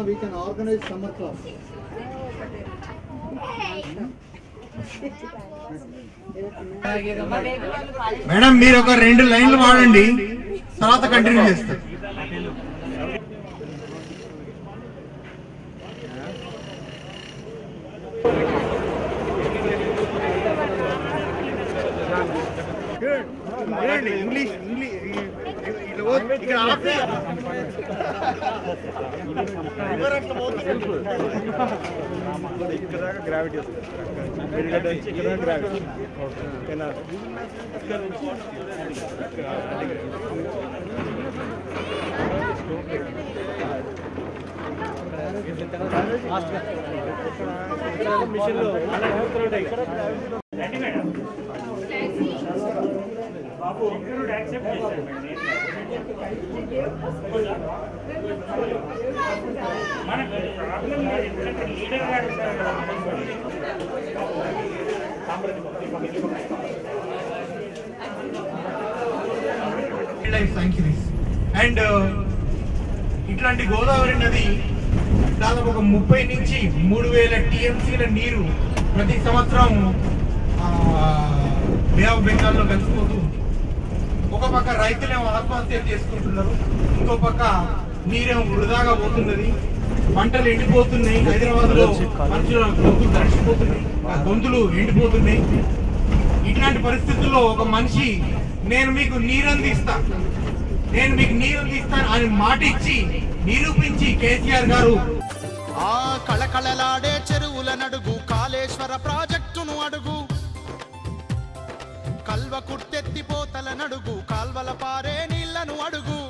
we can organize summer class. Madam మీరు ఒక 2 లైన్లు వాడండి, తర్వాత కంటిన్యూ చేస్తారు. ఇంగ్లీష్ గ్రావిటీ గ్రావిటీ మిషన్ లో బాబు యాక్సెప్ట్ చేశారు. మనకు ప్రాబ్లం లేదు, ఎందుకంటే లీడర్ గారు అండ్ ఇట్లాంటి గోదావరి నది దాదాపు ఒక 30 నుంచి 3,000 టీఎంసీల నీరు ప్రతి సంవత్సరం బే ఆఫ్ బెంగాల్లో కలిసిపోతూ ఉంది. ఒక పక్క రైతులేమో ఆత్మహత్యలు చేసుకుంటున్నారు, ఇంకో పక్క నీరేమో వృధాగా పోతున్నది, పంటలు ఎండిపోతున్నాయి. హైదరాబాద్ లో మనుషుల గొంతులు తడిసిపోతున్నాయి, గొంతులు ఎండిపోతున్నాయి. ఇట్లాంటి పరిస్థితుల్లో ఒక మనిషి నేను మీకు నీరు అందిస్తాను అని మాట ఇచ్చి నిరూపించి కేసీఆర్ గారు ఆ కళకళలాడే చెరువుల నడుగు కాళేశ్వర ప్రాజెక్టును అడుగు, కల్వ కుట్టెత్తిపోతల నడుగు కాల్వల పారే నీళ్లను అడుగు,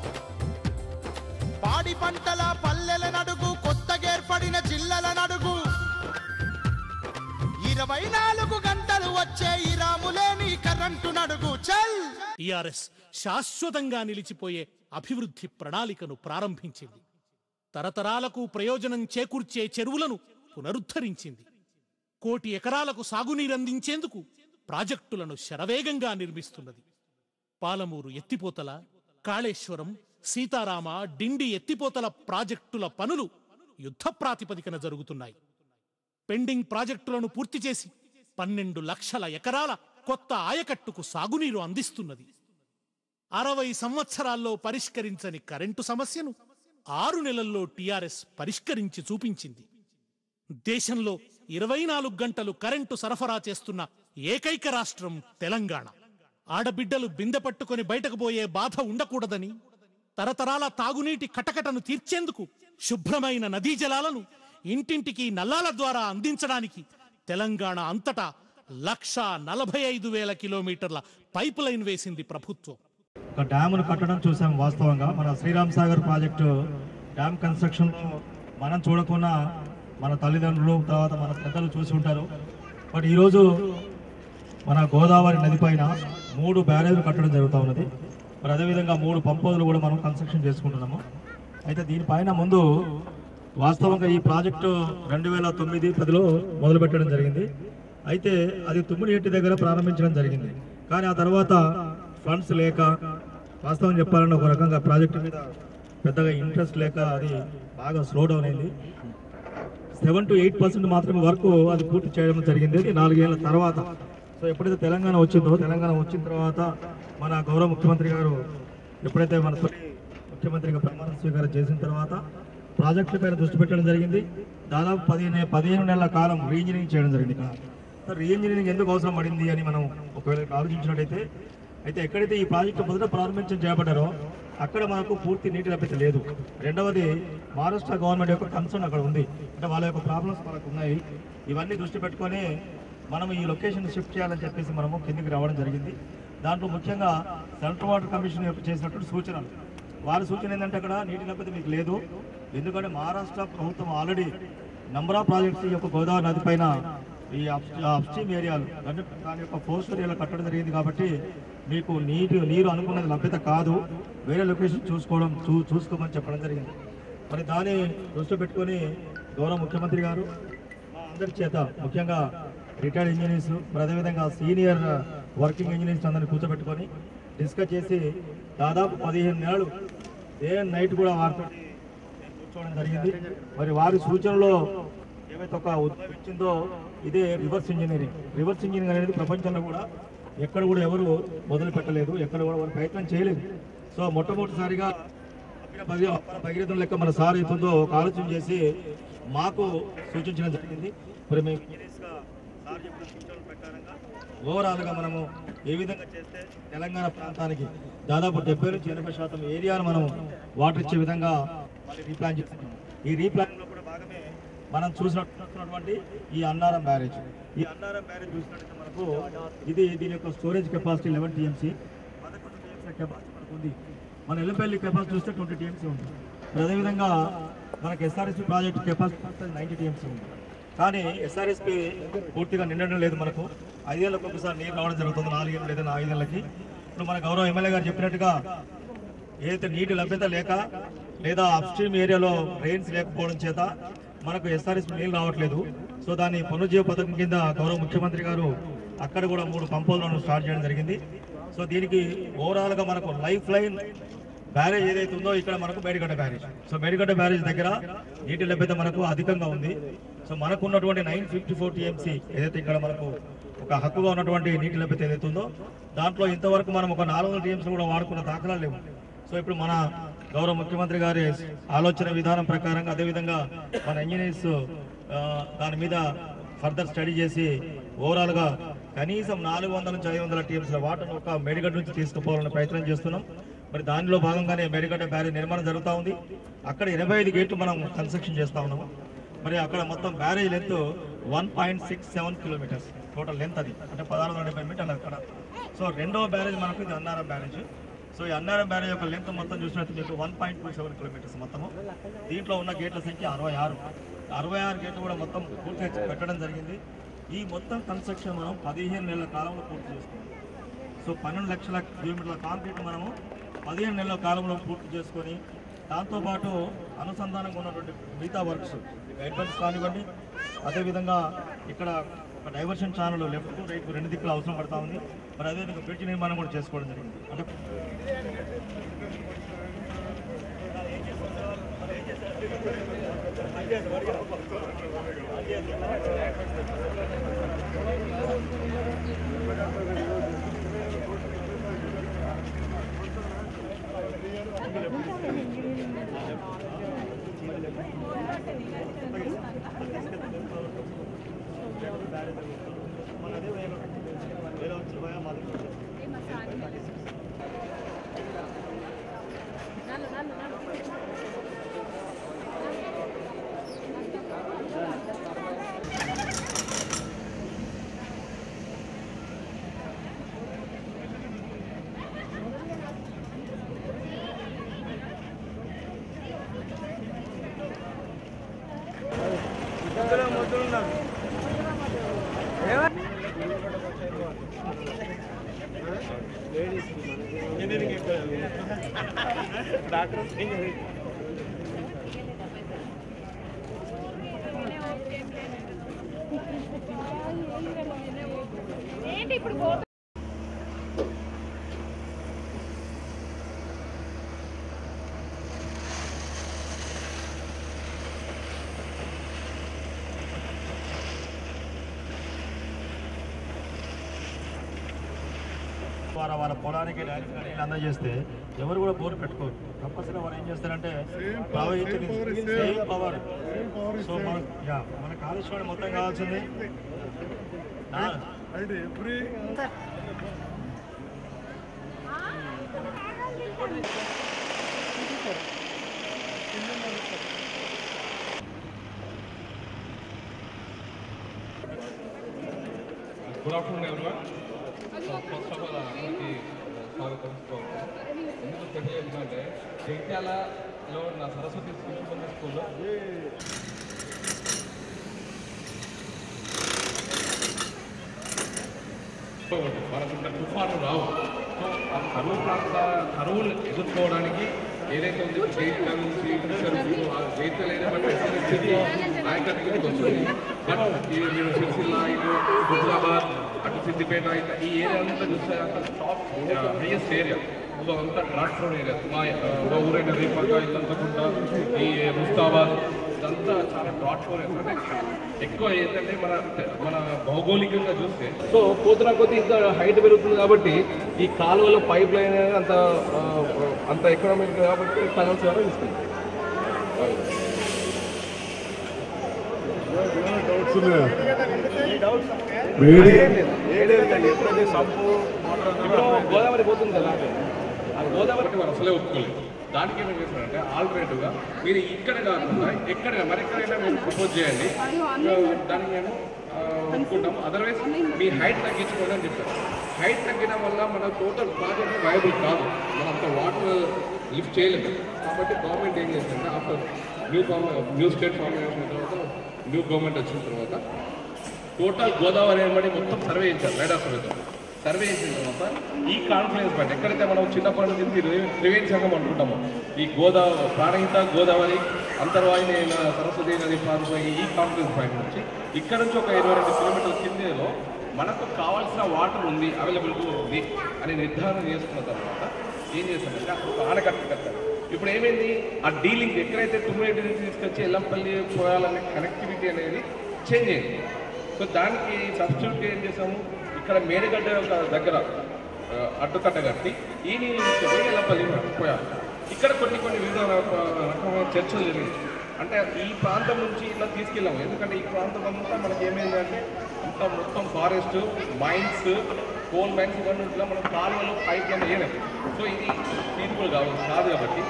పాడి పంటల పల్లెల నడుగు కొత్తగేర్పడిన జిల్లల నడుగు, 24 గంటలు వచ్చే ఇరాములేని కరెంటు నడుగు. చల్ టిఆర్ఎస్ శాశ్వతంగా నిలిచిపోయే అభివృద్ధి ప్రణాళికను ప్రారంభించింది. తరతరాలకు ప్రయోజనం చేకూర్చే చెరువులను పునరుద్ధరించింది. 1 కోటి ఎకరాలకు సాగునీరందించేందుకు ప్రాజెక్టులను శరవేగంగా నిర్మిస్తున్నది. పాలమూరు ఎత్తిపోతల, కాళేశ్వరం, సీతారామ, డిండి ఎత్తిపోతల ప్రాజెక్టుల పనులు యుద్ధ ప్రాతిపదికన జరుగుతున్నాయి. పెండింగ్ ప్రాజెక్టులను పూర్తి చేసి 12 లక్షల ఎకరాల కొత్త ఆయకట్టుకు సాగునీరు అందిస్తున్నది. 60 సంవత్సరాల్లో పరిష్కరించని కరెంటు సమస్యను 6 నెలల్లో టిఆర్ఎస్ పరిష్కరించి చూపించింది. దేశంలో 24 గంటలు కరెంటు సరఫరా చేస్తున్న ఏకైక రాష్ట్రం తెలంగాణ. ఆడబిడ్డలు బిందె పట్టుకొని బయటకు పోయే బాధ ఉండకూడదని, తరతరాల తాగునీటి కటకటను తీర్చేందుకు శుభ్రమైన నదీ జలాలను ఇంటింటికి నల్లాల ద్వారా అందించడానికి తెలంగాణ అంతటా 1,45,000 కిలోమీటర్ల పైప్ లైన్ వేసింది ప్రభుత్వం. ఒక డ్యామును కట్టడం చూసాం. వాస్తవంగా మన Sriram Sagar project dam construction మనం చూడకుండా మన తల్లిదండ్రులు తర్వాత మన పెద్దలు చూసి ఉంటారు. బట్ ఈరోజు మన గోదావరి నది పైన 3 బ్యారేజ్లు కట్టడం జరుగుతూ ఉన్నది. మరి అదేవిధంగా 3 పంప్ హౌస్లు కూడా మనం కన్స్ట్రక్షన్ చేసుకుంటున్నాము. అయితే దీనిపైన ముందు వాస్తవంగా ఈ ప్రాజెక్టు 2009-10లో మొదలుపెట్టడం జరిగింది. అయితే అది తుమ్మిడిహెట్టి దగ్గర ప్రారంభించడం జరిగింది. కానీ ఆ తర్వాత ఫండ్స్ లేక, వాస్తవం చెప్పాలన్న ఒక రకంగా ప్రాజెక్టు మీద పెద్దగా ఇంట్రెస్ట్ లేక అది బాగా స్లో డౌన్ అయింది. 7 to 8% మాత్రమే వర్క్ అది పూర్తి చేయడం జరిగింది. అది 4 ఏళ్ల తర్వాత. సో ఎప్పుడైతే తెలంగాణ వచ్చిన తర్వాత మన గౌరవ ముఖ్యమంత్రి గారు ఎప్పుడైతే మన ముఖ్యమంత్రిగా ప్రమాణ స్వీకారం చేసిన తర్వాత ప్రాజెక్టుల పైన దృష్టి పెట్టడం జరిగింది. దాదాపు 15 నెలల కాలం రీఇంజనీరింగ్ చేయడం జరిగింది. రీఇంజనీరింగ్ ఎందుకు అవసరం పడింది అని మనం ఒకవేళ ఆలోచించినట్టయితే, ఎక్కడైతే ఈ ప్రాజెక్టు మొదట ప్రారంభించడం చేయబడ్డారో అక్కడ మనకు పూర్తి నీటి లభ్యత లేదు. రెండవది మహారాష్ట్ర గవర్నమెంట్ యొక్క కన్సర్న్ అక్కడ ఉంది, అంటే వాళ్ళ యొక్క ప్రాబ్లమ్స్ మనకు ఉన్నాయి. ఇవన్నీ దృష్టి పెట్టుకొని మనం ఈ లొకేషన్ షిఫ్ట్ చేయాలని చెప్పేసి మనము కిందికి రావడం జరిగింది. దాంట్లో ముఖ్యంగా సెంట్రల్ వాటర్ కమిషన్ యొక్క చేసినటువంటి సూచనలు, వారి సూచన ఏంటంటే అక్కడ నీటి లభ్యత మీకు లేదు, ఎందుకంటే మహారాష్ట్ర ప్రభుత్వం ఆల్రెడీ నంబర్ ఆఫ్ ప్రాజెక్ట్స్ యొక్క గోదావరి నది పైన ఈ అప్స్ట్రీమ్ ఏరియాలు అంటే దాని యొక్క పోస్ట్ ఏరియాలో కట్టడం జరిగింది. కాబట్టి మీకు నీరు అనుకున్నది లభ్యత కాదు, వేరే లొకేషన్ చూసుకోమని చెప్పడం జరిగింది. మరి దాన్ని దృష్టిలో పెట్టుకొని గౌరవ ముఖ్యమంత్రి గారు మా అందరి చేత ముఖ్యంగా రిటైర్డ్ ఇంజనీర్స్ మరి అదేవిధంగా సీనియర్ వర్కింగ్ ఇంజనీర్స్ అందరినీ కూర్చోబెట్టుకొని డిస్కస్ చేసి దాదాపు 15 నెలలు డే అండ్ నైట్ కూడా వారితో కూర్చోవడం జరిగింది. మరి వారి సూచనలో ఏవైతే ఒక ఉద్యోగం ఇచ్చిందో ఇదే రివర్స్ ఇంజనీరింగ్. రివర్స్ ఇంజనీరింగ్ అనేది ప్రపంచంలో కూడా ఎక్కడ కూడా ఎవరు మొదలు పెట్టలేదు, ఎక్కడ కూడా వారు ప్రయత్నం చేయలేదు. సో మొట్టమొదటిసారిగా భగీరథం లెక్క మన సార్ అవుతుందో ఒక ఆలోచన చేసి మాకు సూచించడం జరిగింది. మరి మేము ఇంజనీర్స్గా సార్ చెప్పిన సూచనల ప్రకారంగా ఓవరాల్గా మనము ఏ విధంగా చేస్తే తెలంగాణ ప్రాంతానికి దాదాపు 70-80% ఏరియాను మనం వాటర్ ఇచ్చే విధంగా మళ్ళీ రీప్లాన్ చేస్తున్నాం. ఈ రీప్లాన్లో కూడా భాగమే మనం చూసినటువంటి ఈ అన్నారం బ్యారేజ్. ఈ అన్నారం బ్యారేజ్ చూసినట్లయితే మనకు దీని యొక్క storage capacity 11 TMC, 11 TMC capacity మనకు ఉంది. మన ఎల్లంపల్లి కెపాసిటీ చూస్తే 20 TMC ఉంది. అదేవిధంగా మనకి SRSP ప్రాజెక్ట్ కెపాసిటీ 90 TMC ఉంది. కానీ SRSP పూర్తిగా నిండడం లేదు. మనకు 5 ఏళ్ళకి ఒకసారి నీరు రావడం జరుగుతుంది, 4 ఏళ్ళు లేదా 5 ఏళ్ళకి. ఇప్పుడు మన గౌరవ ఎమ్మెల్యే గారు చెప్పినట్టుగా ఏదైతే నీటి లభ్యత లేక లేదా అప్స్ట్రీమ్ ఏరియాలో డ్రైన్స్ లేకపోవడం చేత మనకు SRSP నీళ్ళు రావట్లేదు. సో దాన్ని పునరుజ్జీవ పథకం కింద గౌరవ ముఖ్యమంత్రి గారు అక్కడ కూడా 3 పంపులను స్టార్ట్ చేయడం జరిగింది. సో దీనికి ఓవరాల్గా మనకు లైఫ్ లైన్ బ్యారేజ్ ఏదైతే ఉందో ఇక్కడ మనకు Medigadda barrage. So Medigadda barrage దగ్గర నీటి లభ్యత మనకు అధికంగా ఉంది. సో మనకు ఉన్నటువంటి 954 TMC ఏదైతే ఇక్కడ మనకు ఒక హక్కుగా ఉన్నటువంటి నీటి లభ్యత ఏదైతే ఉందో దాంట్లో ఇంతవరకు మనం ఒక 400 TMC కూడా వాడుకున్న దాఖలాలు లేవు. సో ఇప్పుడు మన గౌరవ ముఖ్యమంత్రి గారి ఆలోచన విధానం ప్రకారంగా అదేవిధంగా మన ఇంజనీర్స్ దాని మీద ఫర్దర్ స్టడీ చేసి ఓవరాల్గా కనీసం 400-500 TMC వాటర్ ఒక మేడిగడ్డ నుంచి తీసుకుపోవాలని ప్రయత్నం చేస్తున్నాం. మరి దానిలో భాగంగానే మేడిగడ్డ బ్యారేజ్ నిర్మాణం జరుగుతూ ఉంది. అక్కడ 85 గేట్లు మనం కన్స్ట్రక్షన్ చేస్తూ ఉన్నాము. మరి అక్కడ మొత్తం barrage length 1.67 kilometres total length, అది అంటే 1670 మీటర్లు అక్కడ. సో రెండవ బ్యారేజ్ మనకు ఇది అన్నారం బ్యారేజ్. సో ఈ అన్నారం బ్యారేజ్ యొక్క లెంత్ మొత్తం చూసినట్టు మీకు 1.27 కిలోమీటర్స్ మొత్తము. దీంట్లో ఉన్న గేట్ల సంఖ్య 66 గేట్లు కూడా మొత్తం పూర్తి పెట్టడం జరిగింది. ఈ మొత్తం కన్స్ట్రక్షన్ మనం 15 నెలల కాలంలో పూర్తి చేసుకున్నాం. సో 12 లక్షల కిలోమీటర్ల కాంక్రీట్ మనము 15 నెలల కాలంలో పూర్తి చేసుకొని దాంతోపాటు అనుసంధానంగా ఉన్నటువంటి మిగతా వర్క్స్ అడ్వాన్స్ కానివ్వండి, అదేవిధంగా ఇక్కడ ఒక డైవర్షన్ ఛానల్ లెఫ్ట్ రైట్ 2 దిక్కులు అవసరం పడతా ఉంది. మరి అదేవిధంగా బ్రిడ్జ్ నిర్మాణం కూడా చేసుకోవడం జరిగింది. అంటే ఏంటి ఇప్పుడు వాళ్ళ పొలానికి డైరెక్ట్గా నీళ్ళు అందజేస్తే ఎవరు కూడా బోర్ పెట్టుకోరు. కంపల్సరీగా వాళ్ళు ఏం చేస్తారంటే సేమ్ పవర్. సో మన కాళేశ్వరం మొత్తం కావాల్సింది good afternoon everyone. First of all అందరికీ స్వాగతం. ఎందుకు తెలియజేయాలంటే జగిత్యాలలో నా సరస్వతి శిశు స్కూల్లో మనకు తుఫాను రావు. సో ఆ కరువులు ఎదుర్కోవడానికి ఏదైతే ఉంది జగిత్యాల నుంచి జగిత్యాల నాయకత్వం వస్తుంది. బట్ మీరు సిరిసిల్ల, హుజరాబాద్, అటు సిద్దిపేట ఇట్లా ఈ ఏరియా అంతా చూస్తే టాప్ హైయెస్ట్ ఏరియా. సో అంతా ట్రాన్స్ఫర్ ఏరియా. మా ఊరైన రేపక ఇల్లంతకుంట ఈ ముస్తాబాద్ ఇదంతా చాలా ట్రాన్స్ఫర్ ఏరియా. అంటే ఎక్కువ ఏంటంటే మన భౌగోళికంగా చూస్తే సో పోతున్న కొద్దీ ఇంత హైట్ పెరుగుతుంది కాబట్టి ఈ కాలువలో పైప్ లైన్ అనేది అంత ఎకనామిక్ కాబట్టి ఫైనాన్స్ ద్వారా ఇస్తుంది. గోదావరి పోతుంది కదా, ఆ గోదావరి వారు అసలే ఒప్పుకోలేదు. దానికి ఏమేమి చేస్తారంటే ఆల్టర్నేటివ్గా మీరు ఇక్కడ కాకుండా ఎక్కడైనా మరెక్కడైనా మేము ప్రపోజ్ చేయండి, దానికి మేము అనుకుంటాం. అదర్వైజ్ మీ హైట్ తగ్గించుకోండి అని చెప్పారు. హైట్ తగ్గడం వల్ల మన టోటల్ ప్రాజెక్ట్ వైబుల్ కాదు, మనం అంత వాటర్ లిఫ్ట్ చేయలేదు. కాబట్టి గవర్నమెంట్ ఏం చేస్తుందంటే ఆఫ్టర్ న్యూ స్టేట్ ఫార్మేషన్ తర్వాత న్యూ గవర్నమెంట్ వచ్చిన తర్వాత టోటల్ గోదావరి ఏమని మొత్తం సర్వే చేశారు. రైడా సర్వే చేసిన తర్వాత ఈ కాన్ఫరెన్స్ పాయింట్ ఎక్కడైతే మనం చిన్నప్పటి నుంచి త్రివేణి సంఘం అనుకుంటామో ఈ ప్రాణహిత గోదావరి అంతర్వాహిని సరస్వతి నది ప్రాంతం ఈ కాన్ఫరెన్స్ పాయింట్ నుంచి ఇక్కడ నుంచి ఒక 22 కిలోమీటర్ల కిందలో మనకు కావాల్సిన వాటర్ ఉంది, అవైలబిలిటీ ఉంది అని నిర్ధారణ చేసుకున్న తర్వాత ఏం చేస్తామంటే అక్కడ ఆనకట్ట కట్టారు. ఇప్పుడు ఏమైంది, ఆ డీలింగ్ ఎక్కడైతే తుమ్మిడి నుంచి తీసుకొచ్చి ఎల్లంపల్లి పోయాలనే కనెక్టివిటీ అనేది చేంజ్ అయింది. సో దానికి సబ్స్టిట్యూట్ ఏం చేసాము, ఇక్కడ మేడిగడ్డ దగ్గర అడ్డుకట్ట కట్టి ఈ నీళ్ళు తీసుకుపోయి ఎల్లంపల్లి పోయాలి. ఇక్కడ కొన్ని వివిధ రకమైన చర్చలు జరిగింది. అంటే ఈ ప్రాంతం నుంచి ఇట్లా తీసుకెళ్ళాము, ఎందుకంటే ఈ ప్రాంతం అంతా మనకి ఏమైందంటే అంతా మొత్తం ఫారెస్ట్, మైన్స్, కోల్ మైన్స్ ఇవన్నీ ఇట్లా మనం కాలువలో పైప్ లైన్ వేయలేదు. సో ఇది ఫీజిబుల్ కాదు కాబట్టి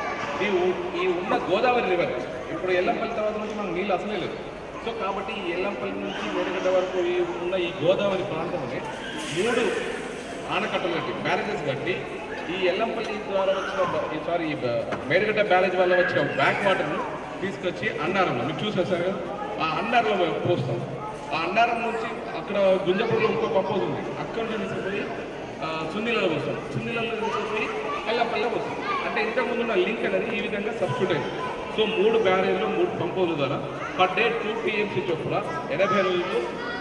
ఈ ఉన్న గోదావరి రివర్ ఇప్పుడు ఎల్లంపల్లి తర్వాత నుంచి మనకు నీళ్ళు అసలే లేదు. సో కాబట్టి ఈ ఎల్లంపల్లి నుంచి మేడిగడ్డ వరకు ఉన్న ఈ గోదావరి ప్రాంతంలో 3 ఆనకట్టలు కట్టి బ్యారేజెస్ కట్టి ఈ ఎల్లంపల్లి ద్వారా వచ్చిన ఈ మేడిగడ్డ బ్యారేజ్ వల్ల వచ్చిన బ్యాక్ వాటర్ను తీసుకొచ్చి అన్నారంలో మీరు చూసేసారు కదా, ఆ అన్నారంలో పోస్తాం. ఆ అన్నారం నుంచి అక్కడ గుంజపూర్లో ఇంకో పంపోజ్ ఉంది, అక్కడ నుంచి తీసుకుపోయి సున్నీలలో పోస్తాం. సున్నీలలో తీసుకుపోయి ఎల్లంపల్లిలో పోస్తాం. అంటే ఇంతకుముందు ఉన్న లింక్ అనేది ఈ విధంగా సబ్స్టిట్యూట్ అయింది. సో 3 బ్యారేజ్లు 3 పంపోల ద్వారా పర్ డే 2 TMC చొప్పున 80 రోజులు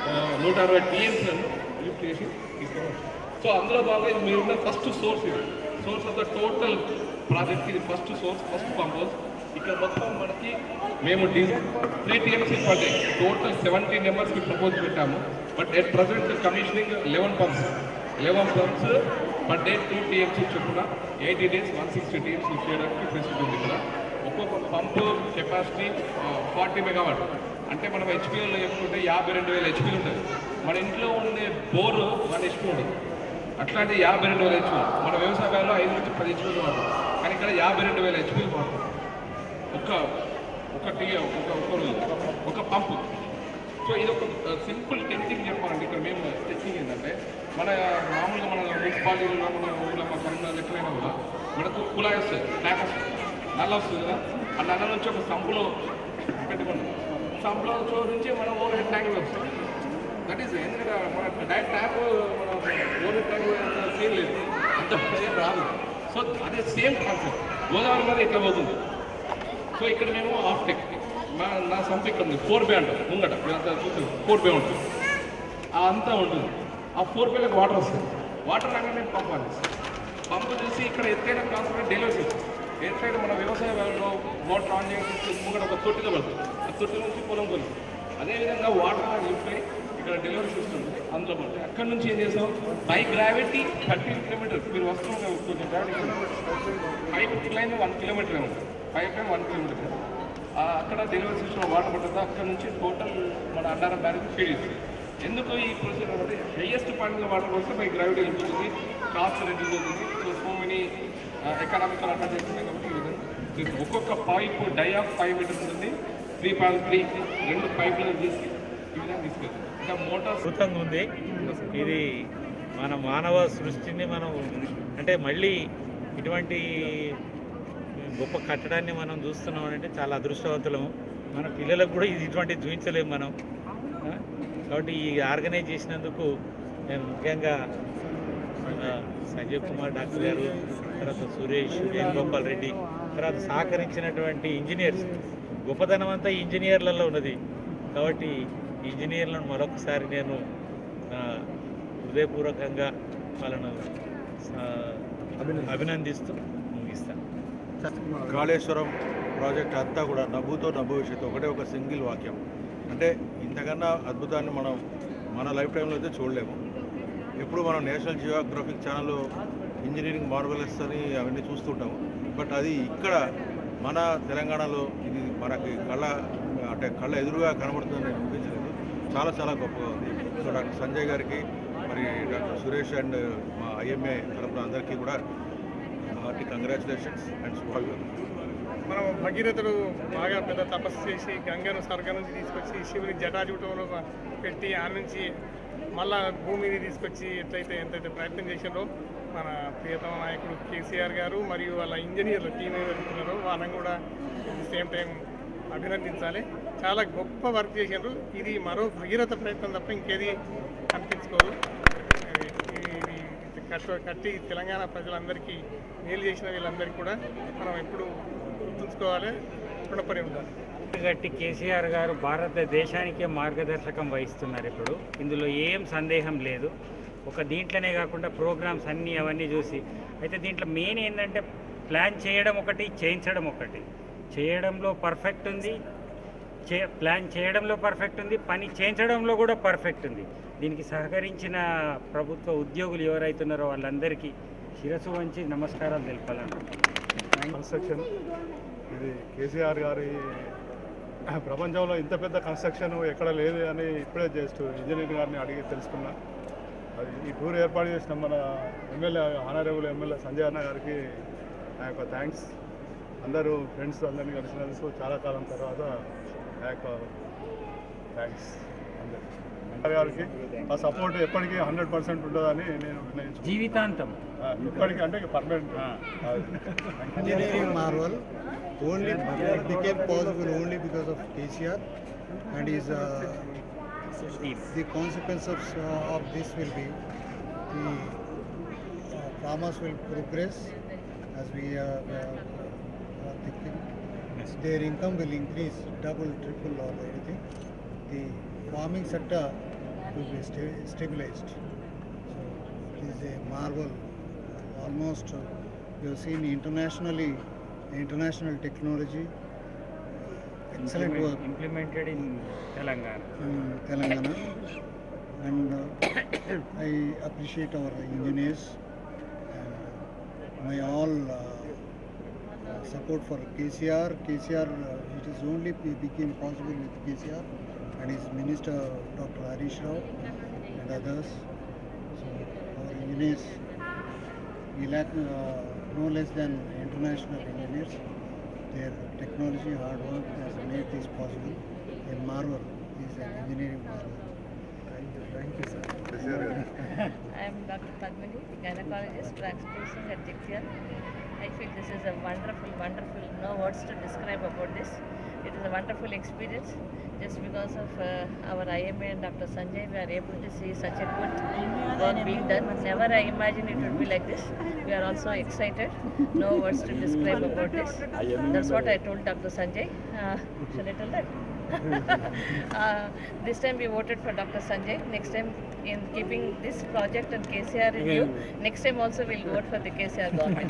160 TMCలను లిఫ్ట్ చేసి తీసుకోవచ్చు. సో అందులో బాగా ఇది మీరున్న ఫస్ట్ సోర్స్, ఇది source of the total project. ఇది ఫస్ట్ సోర్స్, ఫస్ట్ పంపోజ్. ఇక్కడ మొత్తం మనకి మేము 3 TMC పర్ డే టోటల్ 70 నెంబర్స్కి ప్రపోజ్ పెట్టాము. But at present commissioning 11 pumps per day 2 TMC చొప్పున 80 days 160 TMC చేయడానికి ఫెసిలిటీ ఉంది. ఇక్కడ ఒక్కొక్క పంపు కెపాసిటీ 40 మెగావాట్. అంటే మనం హెచ్పిలో చెప్పుకుంటే 52,000 HP ఉంటుంది. మన ఇంట్లో ఉండే బోరు 1 HP ఉంటుంది. అట్లాంటి 52,000 HP మన వ్యవసాయంలో 5 నుంచి 10 HP వాడతాం. కానీ ఇక్కడ 52,000 HP వాడతాం ఒక పంపు. సో ఇది ఒక సింపుల్ టెక్నిక్ చెప్పాలంటే ఇక్కడ మేము టెక్నిక్ ఏంటంటే మామూలుగా మన మున్సిపాలిటీలో మన ఊళ్ళో మా కరీంనగర్ ఎక్కడైనా కూడా మనకు కుళాయి వస్తుంది, ట్యాప్ వస్తుంది, నల్ల వస్తుంది కదా. ఆ నల్ల నుంచి ఒక సంపులో పెట్టుకుంటాం. సంపులో నుంచి మనం ఓవర్ హెడ్ ట్యాంక్ వస్తుంది. దట్ ఈస్ ఎందుకంటే మన డైరెక్ట్ ట్యాప్ మన ఓవర్ హెడ్ ట్యాంక్ సీన్ లేదు, అంత సేమ్ రాదు. సో అదే సేమ్ కాన్సెప్ట్ గోదావరి మీద ఇట్లా పోతుంది. సో ఇక్కడ మేము ఆఫ్ టెక్ నా సంస్థ ఇక్కడ ఉంది 4 అంటాం ముంగట చూస్తుంది 4 ఉంటుంది, అంతా ఉంటుంది. ఆ 4 వాటర్ వస్తుంది. వాటర్ రాగానే పంపాలి. పంపు చూసి ఇక్కడ ఎత్తైన కాన్సెప్ట్ డెలివరీ చేస్తుంది. ఎత్తైన మన వ్యవసాయ వాటర్ ఆన్ చేసి ముంగట ఒక తొట్టిలో పడుతుంది. ఆ తొట్టి నుంచి పొలం కొలుస్తుంది. అదేవిధంగా వాటర్ లిఫ్ట్ అయ్యి ఇక్కడ డెలివరీ సిస్టమ్ ఉంది, అందులో పడుతుంది. అక్కడ నుంచి ఏం చేస్తాం, బై గ్రావిటీ 13 కిలోమీటర్స్ మీరు వస్తున్న కొంచెం గ్రావిటీ పైప్ లైన్ 1 కిలోమీటర్ ఉంటుంది. పైప్ లైన్ 1 కిలోమీటర్ అక్కడ డెలివరీ సిస్టమ్ వాటర్ పడుతుంది. అక్కడ నుంచి టోటల్ మన అన్నారం బ్యారేజ్ ఫీడ్ ఇస్తుంది. ఎందుకు ఈ ప్రొసీజర్ అంటే హైయెస్ట్ పాయింట్లో వాటర్ వస్తే బై గ్రావిటీ వెళ్ళిపోతుంది, కాస్ట్ రెడ్యూస్ అవుతుంది. సో మెనీ ఎకనామికల్ అడ్వాంటేజ్ ఉన్నాయి కాబట్టి ఈ విధంగా ఒక్కొక్క పైప్ డై ఆఫ్ 5 మీటర్స్ ఉంటుంది. 3.3 2 పైపులను తీసి ఈ విధంగా తీసుకెళ్తుంది. ఇంకా మోటార్ అద్భుతంగా ఉంది. ఇది మన మానవ సృష్టిని మనం అంటే మళ్ళీ ఇటువంటి గొప్ప కట్టడాన్ని మనం చూస్తున్నాం అంటే చాలా అదృష్టవంతులము. మన పిల్లలకు కూడా ఇటువంటి చూపించలేము మనం. కాబట్టి ఈ ఆర్గనైజ్ చేసినందుకు నేను ముఖ్యంగా సంజయ్ కుమార్ డాక్టర్ గారు, తర్వాత సురేష్, వేణుగోపాల్ రెడ్డి, తర్వాత సహకరించినటువంటి ఇంజనీర్స్, గొప్పతనం అంతా ఇంజనీర్లలో ఉన్నది. కాబట్టి ఇంజనీర్లను మరొకసారి నేను హృదయపూర్వకంగా వాళ్ళను అభినందిస్తూ ముగిస్తాను. కాళేశ్వరం ప్రాజెక్ట్ అంతా కూడా నవ్వుతో భవిష్యత్తు ఒకటే ఒక సింగిల్ వాక్యం. అంటే ఇంతకన్నా అద్భుతాన్ని మనం మన లైఫ్ టైంలో అయితే చూడలేము. ఎప్పుడు మనం నేషనల్ జియోగ్రఫిక్ ఛానల్లో ఇంజనీరింగ్ మార్వెలస్ అని అవన్నీ చూస్తుంటాము. బట్ అది ఇక్కడ మన తెలంగాణలో ఇది మనకి కళ్ళ ఎదురుగా కనబడుతుందని అనిపించలేదు. చాలా చాలా గొప్పగా ఉంది. సో డాక్టర్ సంజయ్ గారికి, మరి డాక్టర్ సురేష్ అండ్ మా IMA తరఫున అందరికీ కూడా హార్టీ కంగ్రాచులేషన్స్ అండ్ శుభాకాంక్షలు. మనం భగీరథుడు బాగా పెద్ద తపస్సు చేసి గంగను స్వర్గం నుంచి తీసుకొచ్చి శివుని జటాజూటంలో పెట్టి ఆ నుంచి మళ్ళా భూమిని తీసుకొచ్చి ఎంతైతే ప్రయత్నం చేశారో మన ప్రియతమ నాయకుడు కేసీఆర్ గారు మరియు వాళ్ళ ఇంజనీర్లు టీం ఎవరున్నారో వాళ్ళని కూడా సేమ్ టైం అభినందించాలి. చాలా గొప్ప వర్క్ చేశారు. ఇది మరో భగీరథ ప్రయత్నం తప్ప ఇంకేది అనిపించుకోదు. కట్టి తెలంగాణ ప్రజలందరికీ మేలు చేసిన వీళ్ళందరికీ కూడా మనం ఎప్పుడు గుర్తుంచుకోవాలి, రుణపడి ఉండాలి. గట్టి కేసీఆర్ గారు భారతదేశానికే మార్గదర్శకం వహిస్తున్నారు. ఇప్పుడు ఇందులో ఏం సందేహం లేదు. ఒక దీంట్లోనే కాకుండా ప్రోగ్రామ్స్ అన్నీ అవన్నీ చూసి అయితే దీంట్లో మెయిన్ ఏంటంటే ప్లాన్ చేయడం ఒకటి, చేయించడం ఒకటి. చేయడంలో పర్ఫెక్ట్ ఉంది, ప్లాన్ చేయడంలో పర్ఫెక్ట్ ఉంది, పని చేయించడంలో కూడా పర్ఫెక్ట్ ఉంది. దీనికి సహకరించిన ప్రభుత్వ ఉద్యోగులు ఎవరైతున్నారో వాళ్ళందరికీ శిరస్సు వంచి నమస్కారాలు తెలపాలనుకుంటున్నాను. కన్స్ట్రక్షన్ ఇది కేసీఆర్ గారి ప్రపంచంలో ఇంత పెద్ద కన్స్ట్రక్షన్ ఎక్కడ లేదు అని ఇప్పుడే జస్ట్ ఇంజనీర్ గారిని అడిగి తెలుసుకున్నా. అది ఈ టూర్ ఏర్పాటు చేసిన మన ఆనరబుల్ ఎమ్మెల్యే సంజయ్ అన్న గారికి నా యొక్క థ్యాంక్స్. అందరూ ఫ్రెండ్స్ అందరినీ కలిసినందుకు చాలా కాలం తర్వాత నా యొక్క థ్యాంక్స్ అందరికీ గారికి. ఆ సపోర్ట్ ఎప్పటికీ 100% ఉంటుందని నేను నిర్ణయించుకున్నాను. జీవితాంతం ఇప్పటికీ అంటే permanent. Engineering marvel only it became possible only because of KCR and his the consequences of this will be the farmers will progress as we are thinking. Their income will increase double, triple or anything. The farming sector will be stabilized. So it is a marvel. Almost we have seen international technology, excellent work implemented in Telangana, and I appreciate our engineers. My all support for KCR. It is only became possible with KCR and his minister Dr. Harish Rao and others. So our engineers, we lack no less than international engineers. Their technology, hard work has made this possible. A marvel is an engineering marvel. Thank you, sir. I am Dr. Padmini, gynecologist practicing at Jigtial. I feel this is a wonderful, no words to describe about this. It is a wonderful experience. Just because of our IMA and Dr. Sanjay, we are able to see such a good work being done. Never I imagined it would be like this. We are also excited. No words to describe about this. That's what I told Dr. Sanjay. Shall I tell that? This time we voted for Dr. Sanjay. Next time, in keeping this project and KCR in view, next time also we'll vote for the KCR government.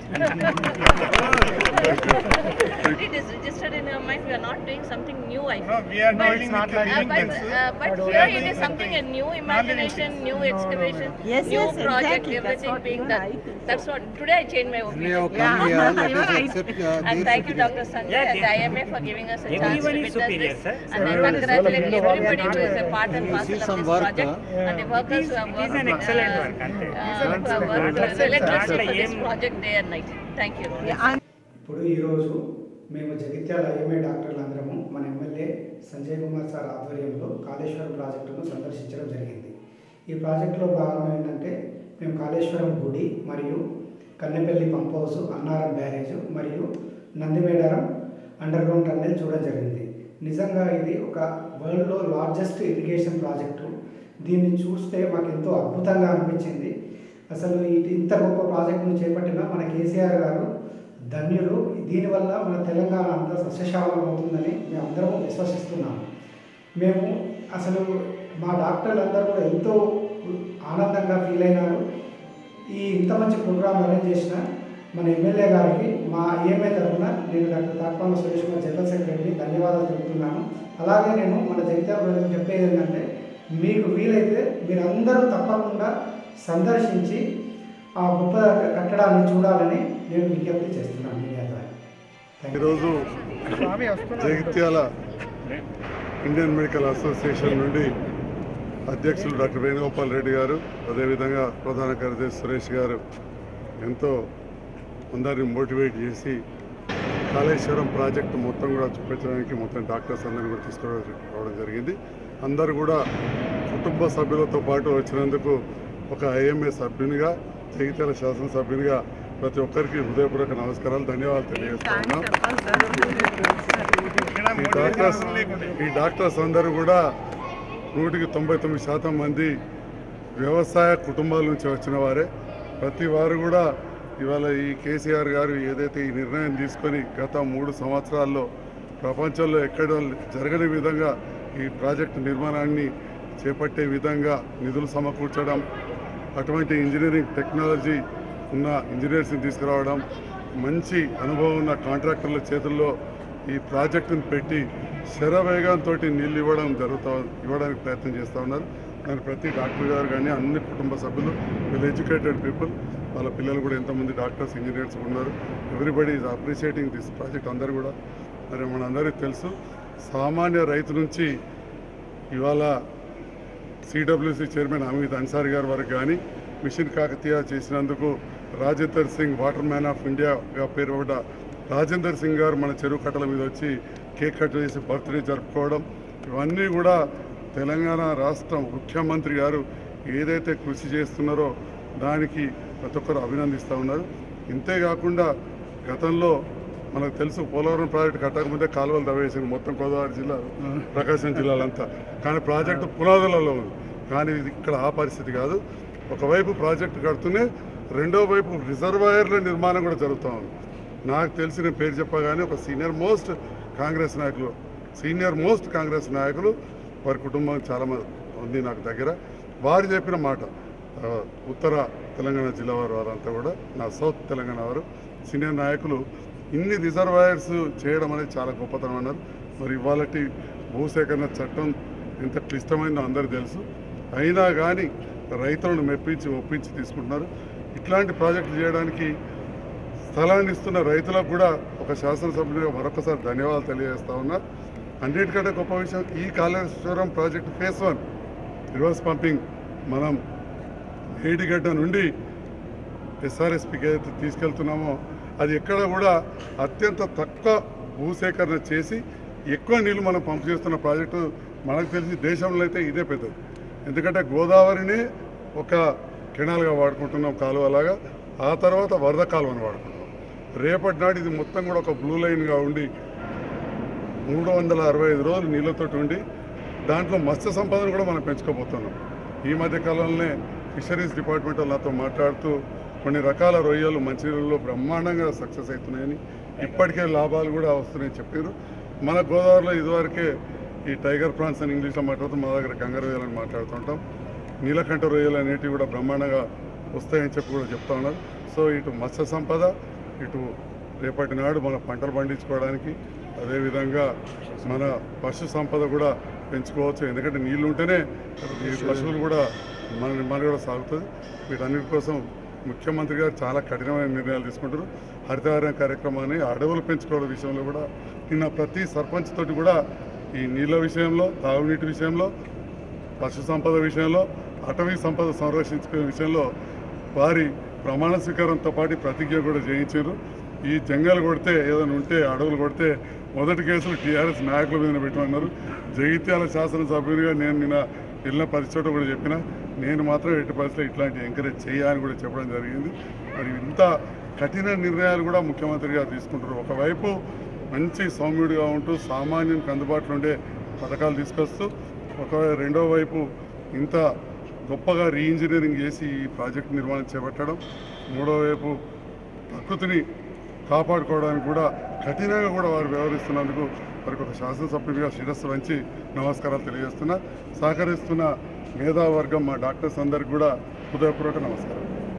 It is registered in our mind. We are not doing something new, I feel. No, we are not but here it is something a new imagination, new excavation, new project, everything being done. That's what today I changed my opinion. And thank you, Dr. Sanjay and IMA for giving us a chance to witness this. And I congratulate everybody who is a part and parcel of this project and the workers who have worked relentlessly for this project day and night. Thank you. ఇప్పుడు ఈరోజు మేము Jagtial IMA డాక్టర్లందరము మన MLA Sanjay Kumar sir ఆధ్వర్యంలో కాళేశ్వరం ప్రాజెక్టును సందర్శించడం జరిగింది. ఈ ప్రాజెక్టులో భాగం ఏంటంటే మేము కాళేశ్వరం గుడి మరియు Kannepalli pump house, Annaram barrage మరియు నందిమేడారం అండర్ గ్రౌండ్ టన్నెల్ చూడడం జరిగింది. నిజంగా ఇది ఒక వరల్డ్లో లార్జెస్ట్ ఇరిగేషన్ ప్రాజెక్టు. దీన్ని చూస్తే మాకు ఎంతో అద్భుతంగా అనిపించింది. అసలు ఇంత గొప్ప ప్రాజెక్టును చేపట్టిన మన కేసీఆర్ గారు ధన్యులు. దీనివల్ల మన తెలంగాణ అంతా సస్యశ్యామలం అవుతుందని మేమందరం విశ్వసిస్తున్నాము. మేము అసలు మా డాక్టర్లందరూ కూడా ఎంతో ఆనందంగా ఫీల్ అయినారు. ఈ ఇంత మంచి ప్రోగ్రాం అరేంజ్ చేసిన మన ఎమ్మెల్యే గారికి మా ఈఎంఐ తరఫున నేను డాక్టర్ తాత్పాల సురేష్ కుమార్ జనరల్ సెక్రటరీకి ధన్యవాదాలు తెలుపుతున్నాను. అలాగే నేను మన జగిత్యాల ప్రజలకు చెప్పేది ఏంటంటే, మీకు వీలైతే మీరందరూ తప్పకుండా సందర్శించి ఆ గొప్ప కట్టడాన్ని చూడాలని నేను విజ్ఞప్తి చేస్తున్నాను మీడియా ద్వారా. ఈరోజు జగిత్యాల ఇండియన్ మెడికల్ అసోసియేషన్ నుండి అధ్యక్షులు డాక్టర్ వేణుగోపాల్ రెడ్డి గారు, అదేవిధంగా ప్రధాన కార్యదర్శి సురేష్ గారు ఎంతో అందరిని మోటివేట్ చేసి కాళేశ్వరం ప్రాజెక్టు మొత్తం కూడా చూపించడానికి మొత్తం డాక్టర్స్ అందరినీ కూడా తీసుకురావడం జరిగింది. అందరూ కూడా కుటుంబ సభ్యులతో పాటు వచ్చినందుకు ఒక ఐఎంఏ సభ్యునిగా, జగిత్యాల శాసనసభ్యునిగా ప్రతి ఒక్కరికి హృదయపూర్వక నమస్కారాలు, ధన్యవాదాలు తెలియజేస్తున్నాం. ఈ డాక్టర్స్ అందరూ కూడా 99% మంది వ్యవసాయ కుటుంబాల నుంచి వచ్చిన వారే. ప్రతి వారు కూడా ఇవాళ ఈ కేసీఆర్ గారు ఏదైతే ఈ నిర్ణయం తీసుకొని గత 3 సంవత్సరాల్లో ప్రపంచంలో ఎక్కడ జరగని విధంగా ఈ ప్రాజెక్టు నిర్మాణాన్ని చేపట్టే విధంగా నిధులు సమకూర్చడం, అటువంటి ఇంజనీరింగ్ టెక్నాలజీ ఉన్న ఇంజనీర్స్ని తీసుకురావడం, మంచి అనుభవం ఉన్న కాంట్రాక్టర్ల చేతుల్లో ఈ ప్రాజెక్టును పెట్టి శరవేగంతో నీళ్ళు ఇవ్వడానికి ప్రయత్నం చేస్తూ ఉన్నారు. దాని ప్రతి డాక్టర్ గారు కానీ అన్ని కుటుంబ సభ్యులు, వీళ్ళు ఎడ్యుకేటెడ్ పీపుల్, వాళ్ళ పిల్లలు కూడా ఎంతమంది డాక్టర్స్, ఇంజనీర్స్ ఉన్నారు. Everybody is appreciating this project. అందరూ కూడా మరి మనందరికీ తెలుసు, సామాన్య రైతు నుంచి ఇవాళ సిడబ్ల్యూసి చైర్మన్ హమీద్ అన్సారీ గారి వరకు కానీ, మిషన్ కాకతీయ చేసినందుకు Rajender Singh water man of ఇండియాగా పేరు పడ్డ రాజేందర్ సింగ్ గారు మన చెరువు కట్టల మీద వచ్చి కేక్ కట్ చేసి బర్త్డే జరుపుకోవడం, ఇవన్నీ కూడా తెలంగాణ రాష్ట్ర ముఖ్యమంత్రి గారు ఏదైతే కృషి చేస్తున్నారో దానికి ప్రతి ఒక్కరు అభినందిస్తూ ఉన్నారు. ఇంతేకాకుండా గతంలో మనకు తెలుసు, పోలవరం ప్రాజెక్టు కట్టకముందే కాలువలు తవ్వేసింది మొత్తం గోదావరి జిల్లా, ప్రకాశం జిల్లాలంతా. కానీ ప్రాజెక్టు పునాదులలో ఉంది. కానీ ఇది ఇక్కడ ఆ పరిస్థితి కాదు. ఒకవైపు ప్రాజెక్టు కడుతూనే రెండో వైపు రిజర్వాయర్ల నిర్మాణం కూడా జరుగుతూ ఉంది. నాకు తెలిసిన పేరు చెప్పగానే ఒక సీనియర్ మోస్ట్ కాంగ్రెస్ నాయకులు వారి కుటుంబం చాలామంది ఉంది నాకు దగ్గర. వారు చెప్పిన మాట, ఉత్తర తెలంగాణ జిల్లా వారంతా కూడా, నా సౌత్ తెలంగాణ వారు సీనియర్ నాయకులు, ఇన్ని రిజర్వాయర్స్ చేయడం అనేది చాలా గొప్పతనం అన్నారు. మరి ఇవాళ భూసేకరణ చట్టం ఎంత క్లిష్టమైందో అందరూ తెలుసు. అయినా కానీ రైతులను ఒప్పించి తీసుకుంటున్నారు. ఇట్లాంటి ప్రాజెక్టులు చేయడానికి స్థలాన్ని ఇస్తున్న రైతులకు కూడా ఒక శాసనసభ్యులుగా మరొకసారి ధన్యవాదాలు తెలియజేస్తా ఉన్నా. అన్నిటికంటే గొప్ప విషయం, ఈ Kaleshwaram project phase 1 reverse pumping మనం మేడిగడ్డ నుండి ఎస్ఆర్ఎస్పికి ఏదైతే తీసుకెళ్తున్నామో అది ఎక్కడ కూడా అత్యంత తక్కువ భూసేకరణ చేసి ఎక్కువ నీళ్లు మనం పంపు చేస్తున్న ప్రాజెక్టు మనకు తెలిసి దేశంలో అయితే ఇదే పెద్దది. ఎందుకంటే గోదావరిని ఒక కెనాల్గా వాడుకుంటున్నాం, కాలువలాగా. ఆ తర్వాత వరద కాలువని వాడుకుంటున్నాం. రేపటి నాడు ఇది మొత్తం కూడా ఒక బ్లూ లైన్గా ఉండి 365 రోజులు నీళ్ళతో ఉండి దాంట్లో మత్స్య సంపదను కూడా మనం పెంచుకోబోతున్నాం. ఈ మధ్య కాలంలోనే ఫిషరీస్ డిపార్ట్మెంట్ నాతో మాట్లాడుతూ కొన్ని రకాల రొయ్యలు మంచినీళ్ళలో బ్రహ్మాండంగా సక్సెస్ అవుతున్నాయని, ఇప్పటికే లాభాలు కూడా వస్తున్నాయని చెప్పారు. మన గోదావరిలో ఇదివరకే ఈ టైగర్ ప్రాన్స్ అని ఇంగ్లీష్లో మాట్లాడుతూ మా దగ్గర కంగారు రొయ్యలని మాట్లాడుతుంటాం. నీలకంఠ రొయ్యలు అనేటివి కూడా బ్రహ్మాండంగా వస్తాయని చెప్పి కూడా చెప్తా ఉన్నారు. సో ఇటు మత్స్య సంపద, ఇటు రేపటి నాడు మన పంటలు పండించుకోవడానికి, అదేవిధంగా మన పశు సంపద కూడా పెంచుకోవచ్చు. ఎందుకంటే నీళ్ళు ఉంటేనే ఈ పశువులు కూడా మన కూడా సాగుతుంది. వీటన్నిటి కోసం ముఖ్యమంత్రి గారు చాలా కఠినమైన నిర్ణయాలు తీసుకుంటారు. హరితహారం కార్యక్రమాన్ని, అడవులు పెంచుకోవడం విషయంలో కూడా నిన్న ప్రతి సర్పంచ్ తోటి కూడా ఈ నీళ్ళ విషయంలో, తాగునీటి విషయంలో, పశు సంపద విషయంలో, అటవీ సంపద సంరక్షించుకునే విషయంలో వారి ప్రమాణ స్వీకారంతో పాటు ప్రతిజ్ఞ కూడా చేయించారు. ఈ జంగలు కొడితే, ఏదైనా ఉంటే అడవులు కొడితే మొదటి కేసులు టీఆర్ఎస్ నాయకుల మీద పెట్టమన్నారు. జగిత్యాల శాసనసభ్యునిగా నేను నిన్న వెళ్ళిన 10 చోట కూడా చెప్పిన, నేను మాత్రం ఎట్టి పరిస్థితుల్లో ఇట్లాంటి ఎంకరేజ్ చేయాలని కూడా చెప్పడం జరిగింది. మరి ఇంత కఠిన నిర్ణయాలు కూడా ముఖ్యమంత్రి గారు తీసుకుంటారు. ఒకవైపు మంచి సౌమ్యుడిగా ఉంటూ సామాన్యునికి అందుబాటులో ఉండే పథకాలు తీసుకొస్తూ, రెండో వైపు ఇంత గొప్పగా రీఇంజనీరింగ్ చేసి ఈ ప్రాజెక్టు నిర్మాణం చేపట్టడం, మూడో వైపు ప్రకృతిని కాపాడుకోవడానికి కూడా కఠినంగా కూడా వారు వ్యవహరిస్తున్నందుకు వారికి ఒక శాసనసభ్యుడిగా శిరస్సు వంచి నమస్కారాలు తెలియజేస్తున్నా. సహకరిస్తున్న మేధావర్గం మా డాక్టర్స్ అందరికి కూడా హృదయపూర్వక నమస్కారం.